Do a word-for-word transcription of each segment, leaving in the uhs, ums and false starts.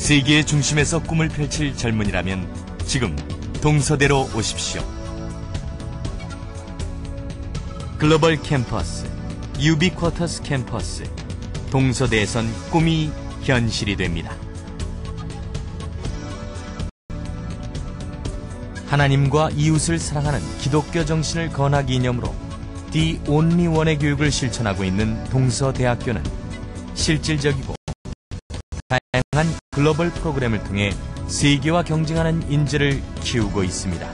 세계의 중심에서 꿈을 펼칠 젊은이라면 지금 동서대로 오십시오. 글로벌 캠퍼스, 유비쿼터스 캠퍼스, 동서대에선 꿈이 현실이 됩니다. 하나님과 이웃을 사랑하는 기독교 정신을 건하기 이념으로 The Only One의 교육을 실천하고 있는 동서대학교는 실질적이고 다양한 글로벌 프로그램을 통해 세계와 경쟁하는 인재를 키우고 있습니다.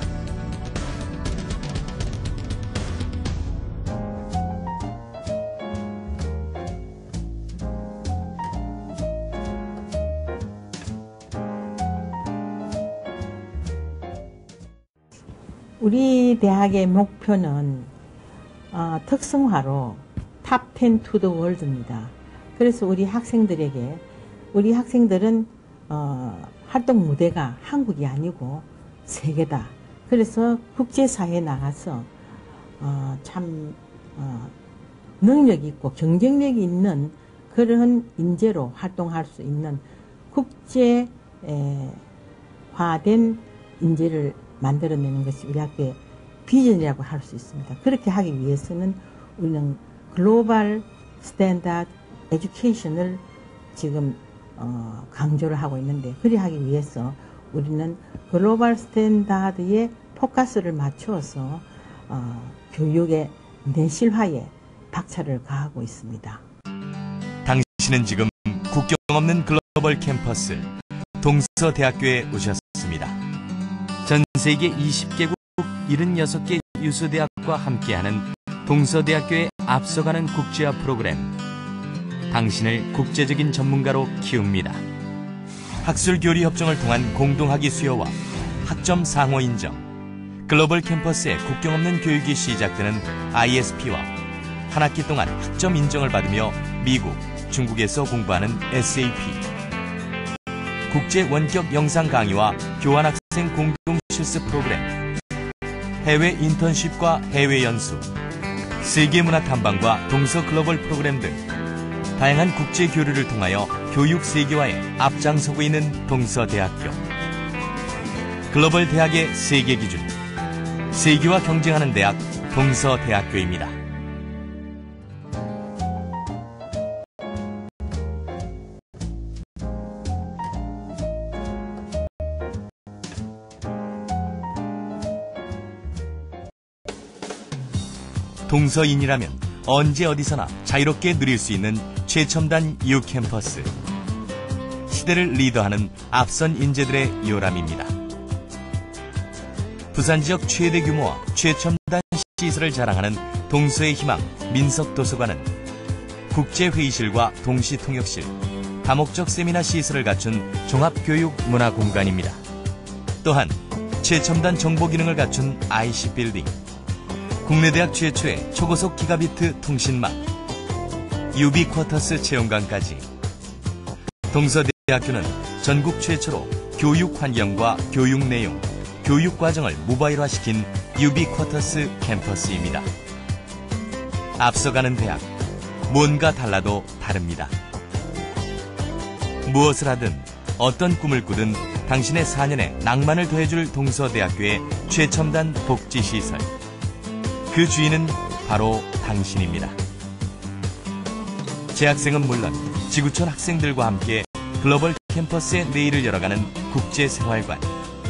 우리 대학의 목표는 어, 특성화로 탑 텐 투 더 월드입니다. 그래서 우리 학생들에게 우리 학생들은 어, 활동 무대가 한국이 아니고 세계다. 그래서 국제사회에 나가서 어, 참 어, 능력 있고 경쟁력이 있는 그런 인재로 활동할 수 있는 국제화된 인재를 만들어내는 것이 우리 학교의 비전이라고 할 수 있습니다. 그렇게 하기 위해서는 우리는 글로벌 스탠다드 에듀케이션을 지금 어, 강조를 하고 있는데, 그리 하기 위해서 우리는 글로벌 스탠다드에 포커스를 맞추어서 어, 교육의 내실화에 박차를 가하고 있습니다. 당신은 지금 국경 없는 글로벌 캠퍼스 동서대학교에 오셨습니다. 전 세계 이십 개국 칠십육 개 유수대학과 함께하는 동서대학교의 앞서가는 국제화 프로그램, 당신을 국제적인 전문가로 키웁니다. 학술교류 협정을 통한 공동학위 수여와 학점 상호 인정, 글로벌 캠퍼스의 국경 없는 교육이 시작되는 아이에스피와 한 학기 동안 학점 인정을 받으며 미국, 중국에서 공부하는 에스에이피, 국제 원격 영상 강의와 교환학생 공동 실습 프로그램, 해외 인턴십과 해외 연수, 세계 문화 탐방과 동서 글로벌 프로그램 등 다양한 국제 교류를 통하여 교육 세계화에 앞장서고 있는 동서대학교. 글로벌 대학의 세계 기준, 세계와 경쟁하는 대학 동서대학교입니다. 동서인이라면 언제 어디서나 자유롭게 누릴 수 있는 최첨단 유캠퍼스. 시대를 리더하는 앞선 인재들의 요람입니다. 부산 지역 최대 규모와 최첨단 시설을 자랑하는 동서의 희망 민석도서관은 국제회의실과 동시통역실, 다목적 세미나 시설을 갖춘 종합교육문화공간입니다. 또한 최첨단 정보기능을 갖춘 아이씨 빌딩, 국내 대학 최초의 초고속 기가비트 통신망, 유비쿼터스 체험관까지. 동서대학교는 전국 최초로 교육 환경과 교육 내용, 교육 과정을 모바일화시킨 유비쿼터스 캠퍼스입니다. 앞서가는 대학, 뭔가 달라도 다릅니다. 무엇을 하든 어떤 꿈을 꾸든 당신의 사 년에 낭만을 더해줄 동서대학교의 최첨단 복지시설. 그 주인은 바로 당신입니다. 재학생은 물론 지구촌 학생들과 함께 글로벌 캠퍼스의 내일을 열어가는 국제생활관.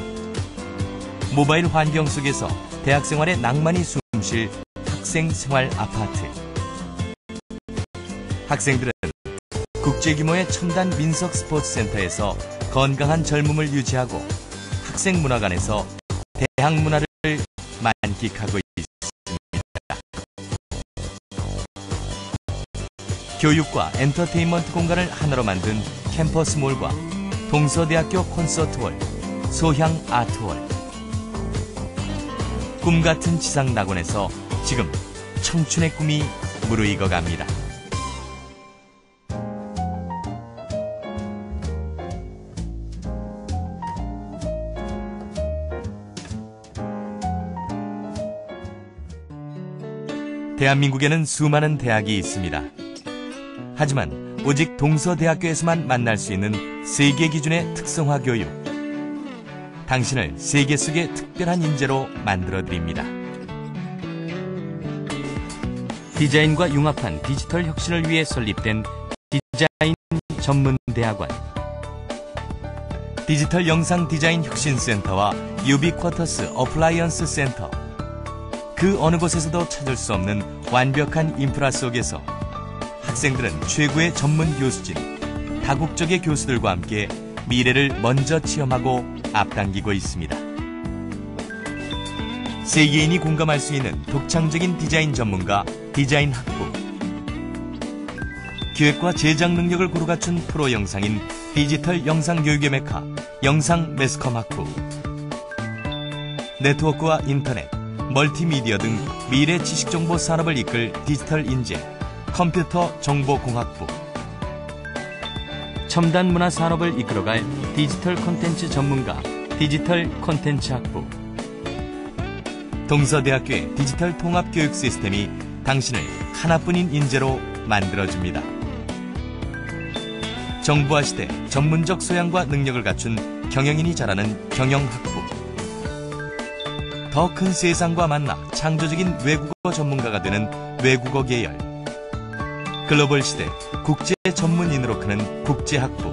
모바일 환경 속에서 대학생활의 낭만이 숨쉴 학생생활 아파트. 학생들은 국제규모의 첨단 민석 스포츠센터에서 건강한 젊음을 유지하고 학생문화관에서 대학 문화를 만끽하고 있습니다. 교육과 엔터테인먼트 공간을 하나로 만든 캠퍼스몰과 동서대학교 콘서트홀, 소향 아트홀. 꿈같은 지상낙원에서 지금 청춘의 꿈이 무르익어갑니다. 대한민국에는 수많은 대학이 있습니다. 하지만 오직 동서대학교에서만 만날 수 있는 세계 기준의 특성화 교육. 당신을 세계 속의 특별한 인재로 만들어드립니다. 디자인과 융합한 디지털 혁신을 위해 설립된 디자인 전문대학원. 디지털 영상 디자인 혁신센터와 유비쿼터스 어플라이언스 센터. 그 어느 곳에서도 찾을 수 없는 완벽한 인프라 속에서 학생들은 최고의 전문 교수진, 다국적의 교수들과 함께 미래를 먼저 체험하고 앞당기고 있습니다. 세계인이 공감할 수 있는 독창적인 디자인 전문가, 디자인 학부. 기획과 제작 능력을 고루 갖춘 프로 영상인 디지털 영상 교육의 메카, 영상 매스컴 학부. 네트워크와 인터넷, 멀티미디어 등 미래 지식정보 산업을 이끌 디지털 인재, 컴퓨터 정보공학부. 첨단 문화 산업을 이끌어갈 디지털 콘텐츠 전문가, 디지털 콘텐츠 학부. 동서대학교의 디지털 통합 교육 시스템이 당신을 하나뿐인 인재로 만들어줍니다. 정보화 시대 전문적 소양과 능력을 갖춘 경영인이 자라는 경영학부. 더 큰 세상과 만나 창조적인 외국어 전문가가 되는 외국어 계열. 글로벌 시대 국제 전문인으로 크는 국제학부.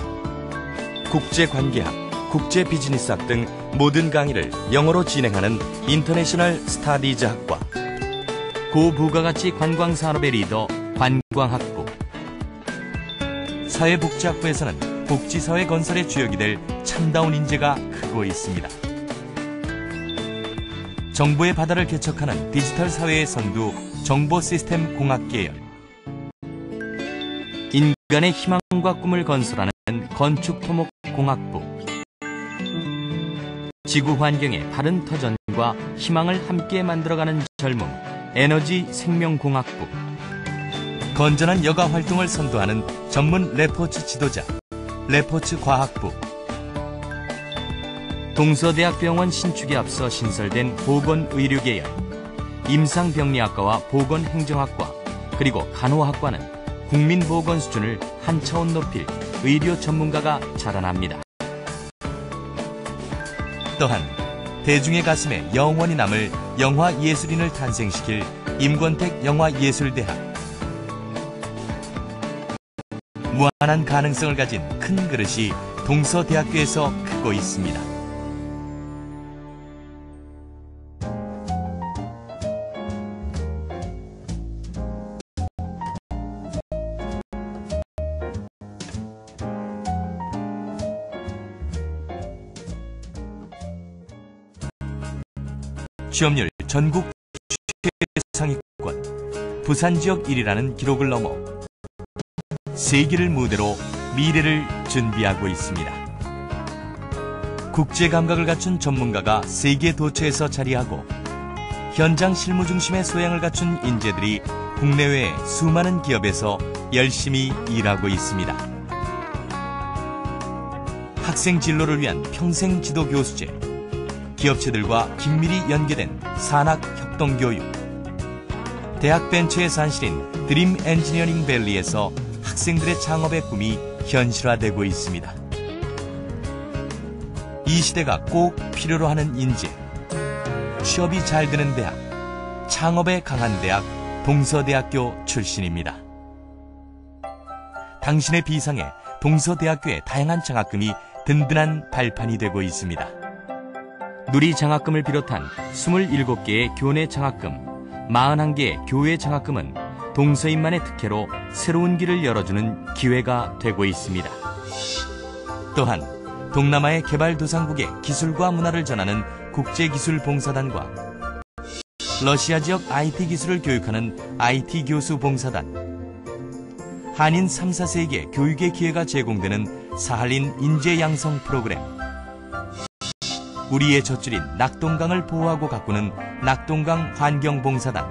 국제관계학, 국제비즈니스학 등 모든 강의를 영어로 진행하는 인터내셔널 스타디즈 학과. 고부가가치 관광산업의 리더 관광학부. 사회복지학부에서는 복지사회 건설의 주역이 될 참다운 인재가 크고 있습니다. 정보의 바다를 개척하는 디지털 사회의 선두 정보시스템 공학 계열. 인간의 희망과 꿈을 건설하는 건축토목 공학부. 지구 환경의 바른 터전과 희망을 함께 만들어가는 젊음 에너지 생명공학부. 건전한 여가 활동을 선도하는 전문 레포츠 지도자 레포츠 과학부. 동서대학병원 신축에 앞서 신설된 보건의료 계열. 임상병리학과와 보건행정학과 그리고 간호학과는 국민보건 수준을 한 차원 높일 의료 전문가가 자라납니다. 또한 대중의 가슴에 영원히 남을 영화예술인을 탄생시킬 임권택 영화예술대학. 무한한 가능성을 가진 큰 그릇이 동서대학교에서 크고 있습니다. 취업률 전국 최상위권, 부산 지역 일 위라는 기록을 넘어 세계를 무대로 미래를 준비하고 있습니다. 국제 감각을 갖춘 전문가가 세계 도처에서 자리하고 현장 실무 중심의 소양을 갖춘 인재들이 국내외 수많은 기업에서 열심히 일하고 있습니다. 학생 진로를 위한 평생 지도 교수제, 기업체들과 긴밀히 연계된 산학 협동 교육, 대학 벤처의 산실인 드림 엔지니어링 밸리에서 학생들의 창업의 꿈이 현실화되고 있습니다. 이 시대가 꼭 필요로 하는 인재, 취업이 잘 되는 대학, 창업에 강한 대학 동서대학교 출신입니다. 당신의 비상에 동서대학교의 다양한 장학금이 든든한 발판이 되고 있습니다. 누리 장학금을 비롯한 이십칠 개의 교내 장학금, 사십일 개의 교외 장학금은 동서인만의 특혜로 새로운 길을 열어주는 기회가 되고 있습니다. 또한 동남아의 개발도상국의 기술과 문화를 전하는 국제기술봉사단과 러시아 지역 아이티 기술을 교육하는 아이티 교수 봉사단, 한인 삼, 사 세계 교육의 기회가 제공되는 사할린 인재 양성 프로그램, 우리의 젖줄인 낙동강을 보호하고 가꾸는 낙동강 환경봉사단,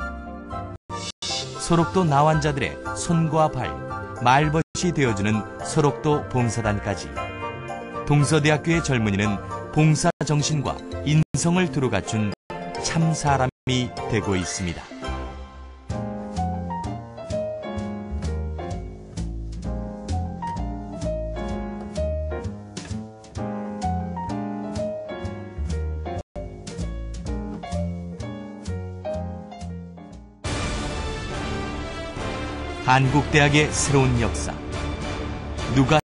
소록도 나환자들의 손과 발, 말벗이 되어주는 소록도 봉사단까지 동서대학교의 젊은이는 봉사정신과 인성을 두루 갖춘 참 사람이 되고 있습니다. 한국대학의 새로운 역사. 누가